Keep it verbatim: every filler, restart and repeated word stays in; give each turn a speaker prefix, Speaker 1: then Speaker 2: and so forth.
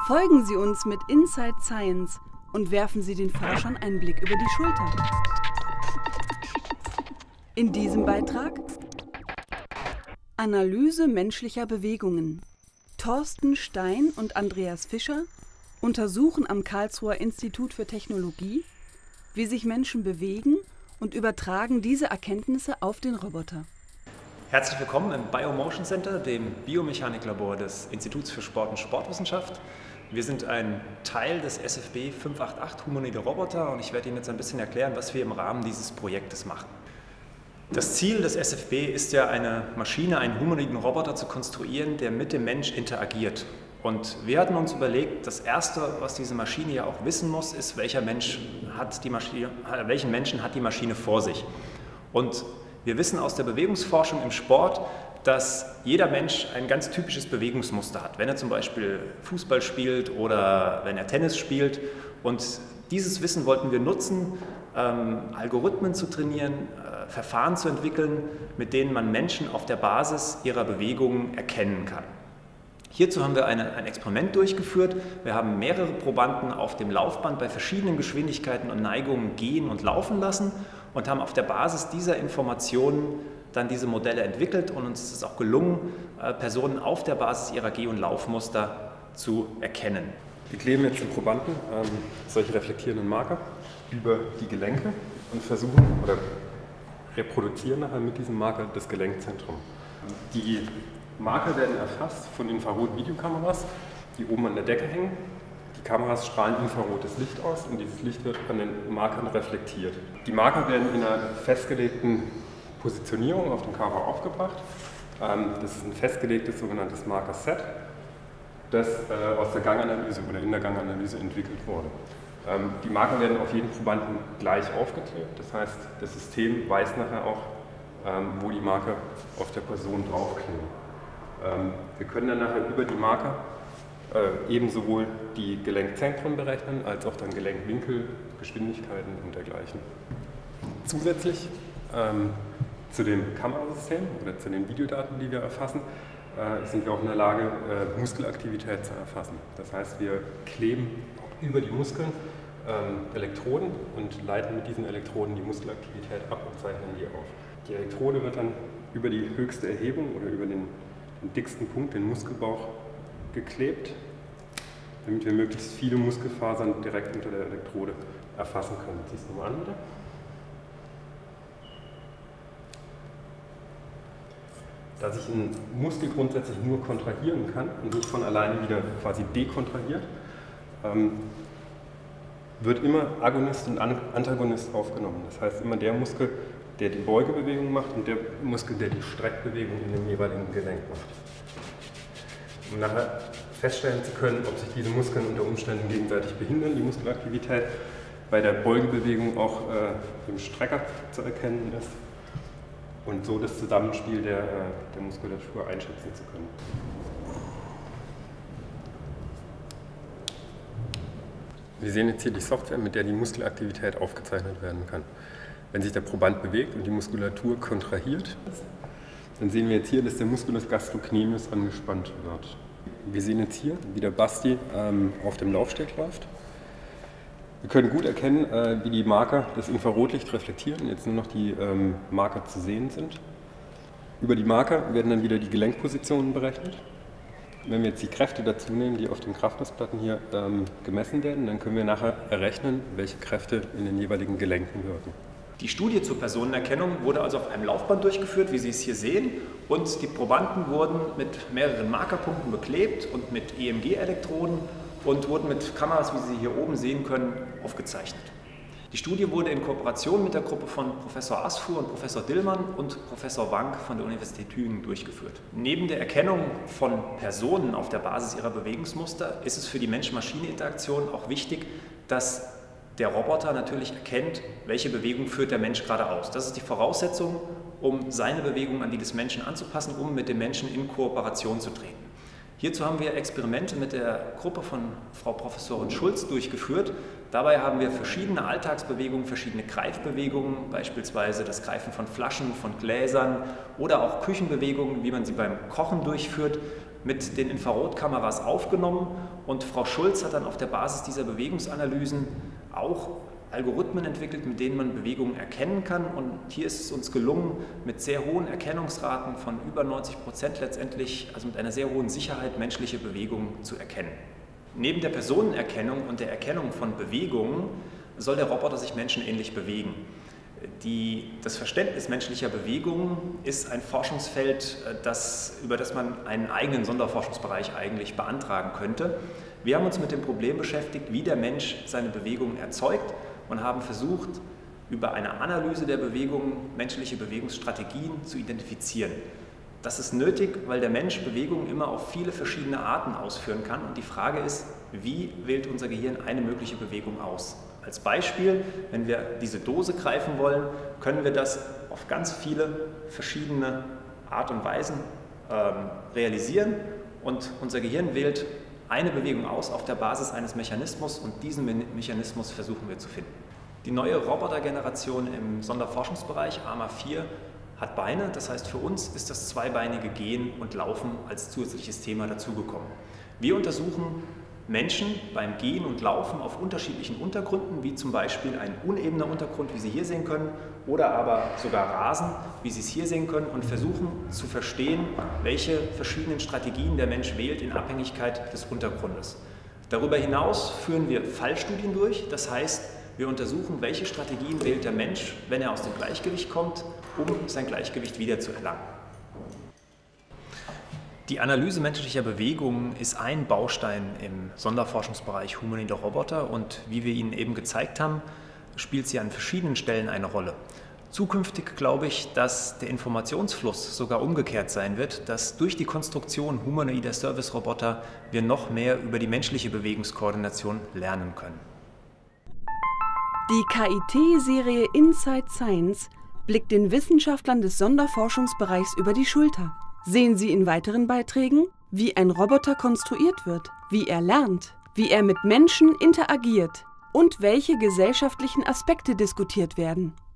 Speaker 1: Folgen Sie uns mit Inside Science und werfen Sie den Forschern einen Blick über die Schulter. In diesem Beitrag Analyse menschlicher Bewegungen. Thorsten Stein und Andreas Fischer untersuchen am Karlsruher Institut für Technologie, wie sich Menschen bewegen und übertragen diese Erkenntnisse auf den Roboter.
Speaker 2: Herzlich willkommen im Biomotion Center, dem Biomechaniklabor des Instituts für Sport und Sportwissenschaft. Wir sind ein Teil des S F B fünf acht acht Humanoide Roboter und ich werde Ihnen jetzt ein bisschen erklären, was wir im Rahmen dieses Projektes machen. Das Ziel des S F B ist ja, eine Maschine, einen humanoiden Roboter zu konstruieren, der mit dem Mensch interagiert. Und wir hatten uns überlegt, das Erste, was diese Maschine ja auch wissen muss, ist, welcher Mensch hat die Maschine, welchen Menschen hat die Maschine vor sich. Und wir wissen aus der Bewegungsforschung im Sport, dass jeder Mensch ein ganz typisches Bewegungsmuster hat, wenn er zum Beispiel Fußball spielt oder wenn er Tennis spielt. Und dieses Wissen wollten wir nutzen, ähm, Algorithmen zu trainieren, äh, Verfahren zu entwickeln, mit denen man Menschen auf der Basis ihrer Bewegungen erkennen kann. Hierzu haben wir eine, ein Experiment durchgeführt. Wir haben mehrere Probanden auf dem Laufband bei verschiedenen Geschwindigkeiten und Neigungen gehen und laufen lassen und haben auf der Basis dieser Informationen dann diese Modelle entwickelt, und uns ist es auch gelungen, Personen auf der Basis ihrer Geh- und Laufmuster zu erkennen.
Speaker 3: Wir kleben jetzt den Probanden ähm, solche reflektierenden Marker über die Gelenke und versuchen oder reproduzieren nachher mit diesem Marker das Gelenkzentrum. Die Marker werden erfasst von Infrarot-Videokameras, die oben an der Decke hängen. Die Kameras strahlen infrarotes Licht aus und dieses Licht wird an den Markern reflektiert. Die Marker werden in einer festgelegten Positionierung auf dem Körper aufgebracht. Das ist ein festgelegtes sogenanntes Marker-Set, das aus der Ganganalyse oder in der Ganganalyse entwickelt wurde. Die Marker werden auf jeden Probanden gleich aufgeklebt, das heißt, das System weiß nachher auch, wo die Marker auf der Person draufkleben. Wir können dann nachher über die Marker äh, eben sowohl die Gelenkzentren berechnen, als auch dann Gelenkwinkel, Geschwindigkeiten und dergleichen. Zusätzlich ähm, zu dem Kamerasystem oder zu den Videodaten, die wir erfassen, äh, sind wir auch in der Lage, äh, Muskelaktivität zu erfassen. Das heißt, wir kleben über die Muskeln ähm, Elektroden und leiten mit diesen Elektroden die Muskelaktivität ab und zeichnen die auf. Die Elektrode wird dann über die höchste Erhebung oder über den den dicksten Punkt, den Muskelbauch, geklebt, damit wir möglichst viele Muskelfasern direkt unter der Elektrode erfassen können. Zieh's nochmal an, bitte. Da sich ein Muskel grundsätzlich nur kontrahieren kann und nicht von alleine wieder quasi dekontrahiert, ähm, wird immer Agonist und Antagonist aufgenommen. Das heißt, immer der Muskel, der die Beugebewegung macht, und der Muskel, der die Streckbewegung in dem jeweiligen Gelenk macht. Um nachher feststellen zu können, ob sich diese Muskeln unter Umständen gegenseitig behindern, die Muskelaktivität bei der Beugebewegung auch äh, im Strecker zu erkennen ist und so das Zusammenspiel der, der Muskulatur einschätzen zu können. Wir sehen jetzt hier die Software, mit der die Muskelaktivität aufgezeichnet werden kann. Wenn sich der Proband bewegt und die Muskulatur kontrahiert, dann sehen wir jetzt hier, dass der Musculus gastrocnemius angespannt wird. Wir sehen jetzt hier, wie der Basti ähm, auf dem Laufsteg läuft. Wir können gut erkennen, äh, wie die Marker das Infrarotlicht reflektieren, jetzt nur noch die ähm, Marker zu sehen sind. Über die Marker werden dann wieder die Gelenkpositionen berechnet. Wenn wir jetzt die Kräfte dazu nehmen, die auf den Kraftmessplatten hier ähm, gemessen werden, dann können wir nachher errechnen, welche Kräfte in den jeweiligen Gelenken wirken.
Speaker 2: Die Studie zur Personenerkennung wurde also auf einem Laufband durchgeführt, wie Sie es hier sehen, und die Probanden wurden mit mehreren Markerpunkten beklebt und mit E M G-Elektroden und wurden mit Kameras, wie Sie hier oben sehen können, aufgezeichnet. Die Studie wurde in Kooperation mit der Gruppe von Professor Asfu und Professor Dillmann und Professor Wank von der Universität Tübingen durchgeführt. Neben der Erkennung von Personen auf der Basis ihrer Bewegungsmuster ist es für die Mensch-Maschine-Interaktion auch wichtig, dass der Roboter natürlich erkennt, welche Bewegung führt der Mensch gerade aus. Das ist die Voraussetzung, um seine Bewegung an die des Menschen anzupassen, um mit dem Menschen in Kooperation zu treten. Hierzu haben wir Experimente mit der Gruppe von Frau Professorin Schulz durchgeführt. Dabei haben wir verschiedene Alltagsbewegungen, verschiedene Greifbewegungen, beispielsweise das Greifen von Flaschen, von Gläsern oder auch Küchenbewegungen, wie man sie beim Kochen durchführt, mit den Infrarotkameras aufgenommen und Frau Schulz hat dann auf der Basis dieser Bewegungsanalysen auch Algorithmen entwickelt, mit denen man Bewegungen erkennen kann. Und hier ist es uns gelungen, mit sehr hohen Erkennungsraten von über neunzig Prozent letztendlich, also mit einer sehr hohen Sicherheit, menschliche Bewegungen zu erkennen. Neben der Personenerkennung und der Erkennung von Bewegungen soll der Roboter sich menschenähnlich bewegen. Die, das Verständnis menschlicher Bewegungen ist ein Forschungsfeld, das, über das man einen eigenen Sonderforschungsbereich eigentlich beantragen könnte. Wir haben uns mit dem Problem beschäftigt, wie der Mensch seine Bewegungen erzeugt und haben versucht, über eine Analyse der Bewegungen menschliche Bewegungsstrategien zu identifizieren. Das ist nötig, weil der Mensch Bewegungen immer auf viele verschiedene Arten ausführen kann und die Frage ist, wie wählt unser Gehirn eine mögliche Bewegung aus? Als Beispiel, wenn wir diese Dose greifen wollen, können wir das auf ganz viele verschiedene Art und Weisen ähm, realisieren und unser Gehirn wählt eine Bewegung aus auf der Basis eines Mechanismus und diesen Me Mechanismus versuchen wir zu finden. Die neue Robotergeneration im Sonderforschungsbereich A M A vier hat Beine, das heißt für uns ist das zweibeinige Gehen und Laufen als zusätzliches Thema dazugekommen. Wir untersuchen Menschen beim Gehen und Laufen auf unterschiedlichen Untergründen, wie zum Beispiel ein unebener Untergrund, wie Sie hier sehen können, oder aber sogar Rasen, wie Sie es hier sehen können, und versuchen zu verstehen, welche verschiedenen Strategien der Mensch wählt in Abhängigkeit des Untergrundes. Darüber hinaus führen wir Fallstudien durch, das heißt, wir untersuchen, welche Strategien wählt der Mensch, wenn er aus dem Gleichgewicht kommt, um sein Gleichgewicht wiederzuerlangen. Die Analyse menschlicher Bewegungen ist ein Baustein im Sonderforschungsbereich humanoide Roboter und wie wir Ihnen eben gezeigt haben, spielt sie an verschiedenen Stellen eine Rolle. Zukünftig glaube ich, dass der Informationsfluss sogar umgekehrt sein wird, dass durch die Konstruktion humanoider Service-Roboter wir noch mehr über die menschliche Bewegungskoordination lernen können.
Speaker 1: Die K I T-Serie Inside Science blickt den Wissenschaftlern des Sonderforschungsbereichs über die Schulter. Sehen Sie in weiteren Beiträgen, wie ein Roboter konstruiert wird, wie er lernt, wie er mit Menschen interagiert und welche gesellschaftlichen Aspekte diskutiert werden.